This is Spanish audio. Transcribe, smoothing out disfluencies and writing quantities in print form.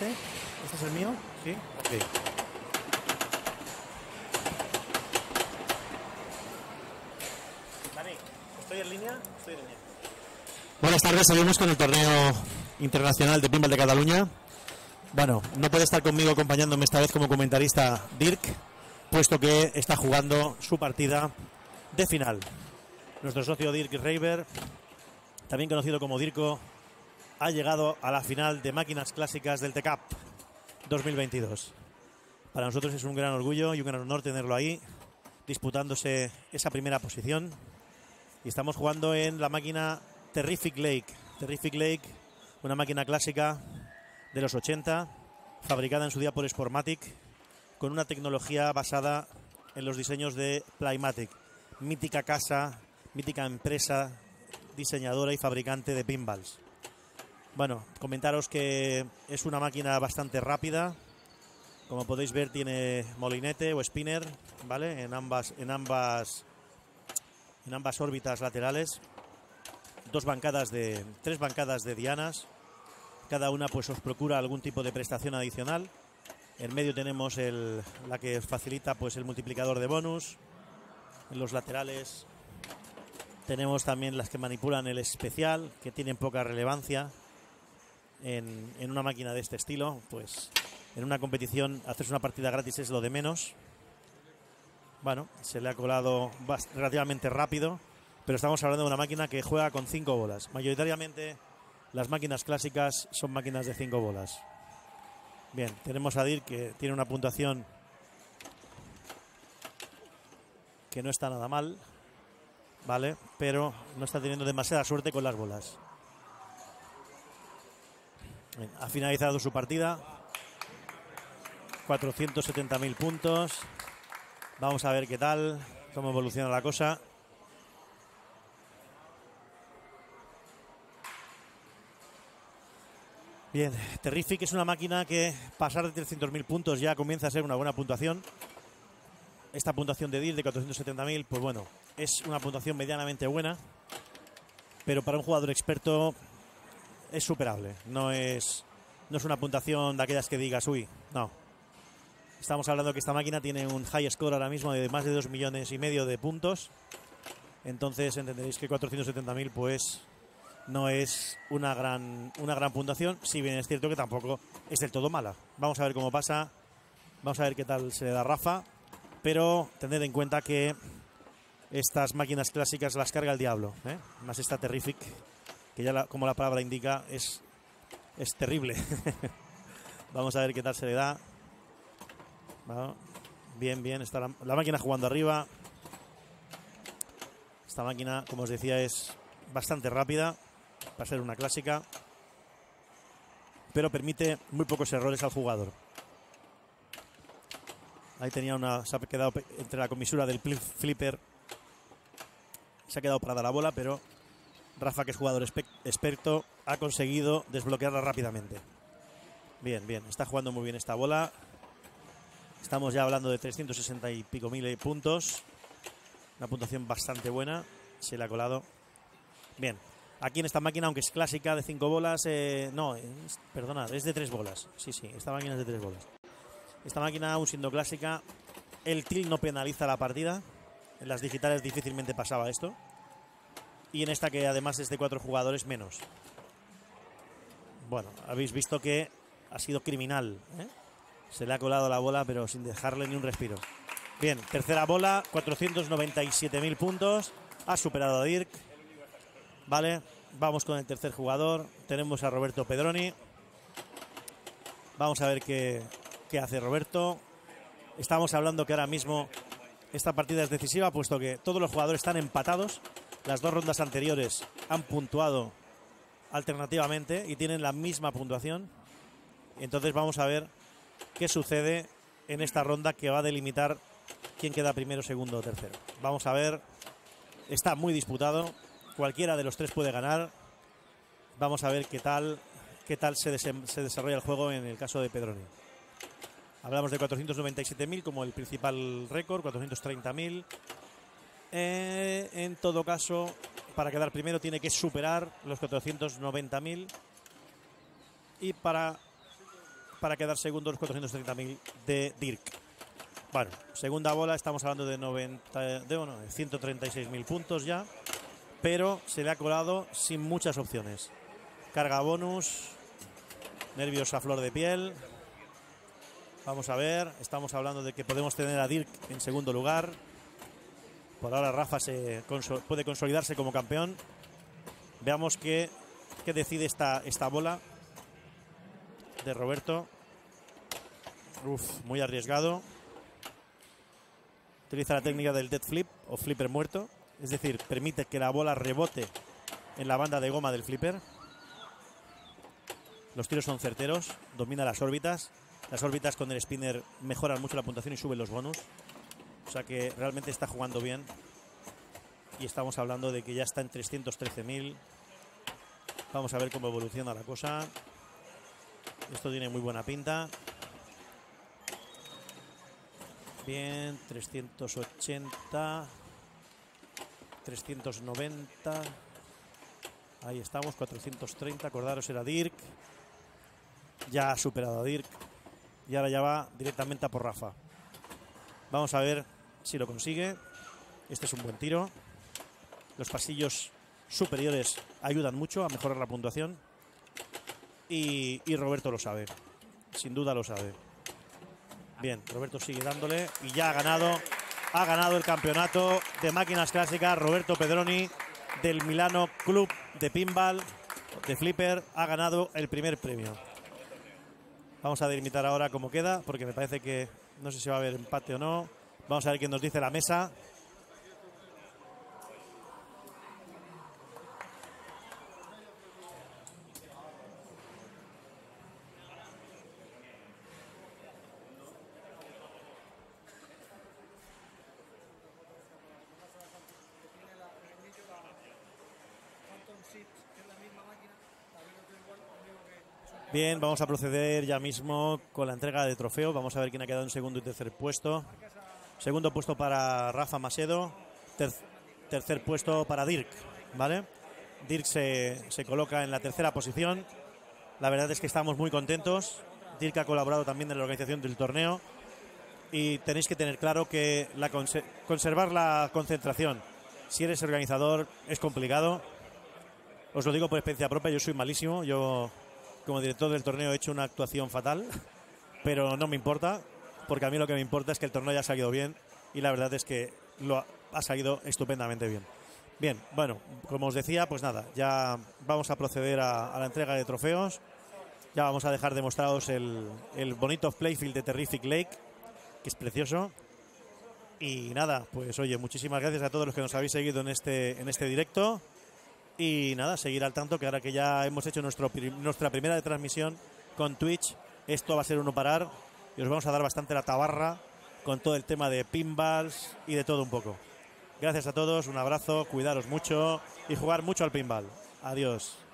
este? ¿Este es el mío? Sí. Ok. Dani, ¿estoy en línea? Estoy en línea. Buenas tardes, seguimos con el torneo internacional de Pinball de Cataluña. Bueno, no puede estar conmigo acompañándome esta vez como comentarista Dirk, puesto que está jugando su partida de final. Nuestro socio Dirk Reiber, también conocido como Dirko, ha llegado a la final de máquinas clásicas del TCAP 2022. Para nosotros es un gran orgullo y un gran honor tenerlo ahí, disputándose esa primera posición. Y estamos jugando en la máquina Terrific Lake. Terrific Lake, una máquina clásica de los 80, fabricada en su día por Sportmatic, con una tecnología basada en los diseños de Playmatic, mítica casa, mítica empresa diseñadora y fabricante de pinballs. Bueno, comentaros que es una máquina bastante rápida. Como podéis ver, tiene molinete o spinner, ¿vale? En ambas órbitas laterales. Tres bancadas de dianas. Cada una pues os procura algún tipo de prestación adicional. En medio tenemos la que facilita pues el multiplicador de bonus. En los laterales tenemos también las que manipulan el especial, que tienen poca relevancia en una máquina de este estilo. Pues en una competición hacerse una partida gratis es lo de menos. Bueno, se le ha colado relativamente rápido, pero estamos hablando de una máquina que juega con 5 bolas. Mayoritariamente las máquinas clásicas son máquinas de 5 bolas. Bien, tenemos a Dirk, que tiene una puntuación que no está nada mal, ¿vale? Pero no está teniendo demasiada suerte con las bolas. Bien, ha finalizado su partida. 470.000 puntos. Vamos a ver qué tal, cómo evoluciona la cosa. Bien, Terrific es una máquina que pasar de 300.000 puntos ya comienza a ser una buena puntuación. Esta puntuación de Dirk de 470.000, pues bueno, es una puntuación medianamente buena, pero para un jugador experto es superable. No es una puntuación de aquellas que digas, uy, no. Estamos hablando que esta máquina tiene un high score ahora mismo de más de 2,5 millones de puntos. Entonces entenderéis que 470.000 pues no es una gran puntuación, si bien es cierto que tampoco es del todo mala. Vamos a ver cómo pasa, vamos a ver qué tal se le da a Rafa, pero tened en cuenta que estas máquinas clásicas las carga el diablo, ¿eh? Más esta Terrific, que ya como la palabra indica es terrible. Vamos a ver qué tal se le da. Bueno, bien, está la máquina jugando arriba. Esta máquina, como os decía, es bastante rápida para ser una clásica, pero permite muy pocos errores al jugador. Ahí se ha quedado entre la comisura del flipper, se ha quedado parada la bola, pero Rafa, que es jugador experto, ha conseguido desbloquearla rápidamente. Bien, está jugando muy bien esta bola. Estamos ya hablando de 360 y pico mil puntos. Una puntuación bastante buena. Se le ha colado. Bien. Aquí en esta máquina, aunque es clásica de 5 bolas, perdonad, es de 3 bolas. Sí, esta máquina es de 3 bolas. Esta máquina, aún siendo clásica, el tilt no penaliza la partida. En las digitales difícilmente pasaba esto. Y en esta, que además es de 4 jugadores, menos. Bueno, habéis visto que ha sido criminal, ¿eh? Se le ha colado la bola, pero sin dejarle ni un respiro. Bien, tercera bola, 497.000 puntos. Ha superado a Dirk. Vale, vamos con el tercer jugador. Tenemos a Roberto Pedroni. Vamos a ver qué hace Roberto. Estamos hablando que ahora mismo esta partida es decisiva, puesto que todos los jugadores están empatados. Las 2 rondas anteriores han puntuado alternativamente y tienen la misma puntuación. Entonces vamos a ver qué sucede en esta ronda, que va a delimitar quién queda primero, segundo o tercero. Vamos a ver. Está muy disputado. Cualquiera de los 3 puede ganar. Vamos a ver qué tal se desarrolla el juego en el caso de Pedroni. Hablamos de 497.000 como el principal récord, 430.000. En todo caso, para quedar primero tiene que superar los 490.000. Y para para quedar segundo los 430.000 de Dirk. Bueno, segunda bola, estamos hablando de 136.000 puntos ya, pero se le ha colado sin muchas opciones. Carga bonus, nervios a flor de piel. Vamos a ver, estamos hablando de que podemos tener a Dirk en segundo lugar. Por ahora Rafa puede consolidarse como campeón. Veamos qué decide esta bola de Roberto. Muy arriesgado. Utiliza la técnica del dead flip o flipper muerto. Es decir, permite que la bola rebote en la banda de goma del flipper. Los tiros son certeros, domina las órbitas. Las órbitas con el spinner mejoran mucho la puntuación y suben los bonus. O sea que realmente está jugando bien. Y estamos hablando de que ya está en 313.000. Vamos a ver cómo evoluciona la cosa. Esto tiene muy buena pinta. Bien, 380. 390. Ahí estamos, 430. Acordaros, era Dirk. Ya ha superado a Dirk. Y ahora ya va directamente a por Rafa. Vamos a ver si lo consigue. Este es un buen tiro. Los pasillos superiores ayudan mucho a mejorar la puntuación. Y Roberto lo sabe. Sin duda lo sabe. Bien, Roberto sigue dándole. Y ya ha ganado el campeonato de máquinas clásicas. Roberto Pedroni del Milano Club de Pinball de Flipper ha ganado el primer premio. Vamos a delimitar ahora cómo queda, porque me parece que no sé si va a haber empate o no. Vamos a ver qué nos dice la mesa. Bien, vamos a proceder ya mismo con la entrega de trofeo. Vamos a ver quién ha quedado en segundo y tercer puesto. Segundo puesto para Rafa Macedo. Tercer puesto para Dirk, ¿vale? Dirk se coloca en la tercera posición. La verdad es que estamos muy contentos. Dirk ha colaborado también en la organización del torneo. Y tenéis que tener claro que conservar la concentración, si eres organizador, es complicado. Os lo digo por experiencia propia, yo soy malísimo. Yo, como director del torneo, he hecho una actuación fatal, pero no me importa, porque a mí lo que me importa es que el torneo haya salido bien, y la verdad es que lo ha salido estupendamente bien. Bien, bueno, como os decía, pues nada, ya vamos a proceder a la entrega de trofeos. Ya vamos a dejar demostrados el bonito playfield de Terrific Lake, que es precioso. Y nada, pues oye, muchísimas gracias a todos los que nos habéis seguido en este directo. Y nada, seguir al tanto que ahora que ya hemos hecho nuestra primera transmisión con Twitch, esto va a ser un no parar y os vamos a dar bastante la tabarra con todo el tema de pinballs y de todo un poco. Gracias a todos, un abrazo, cuidaros mucho y jugar mucho al pinball. Adiós.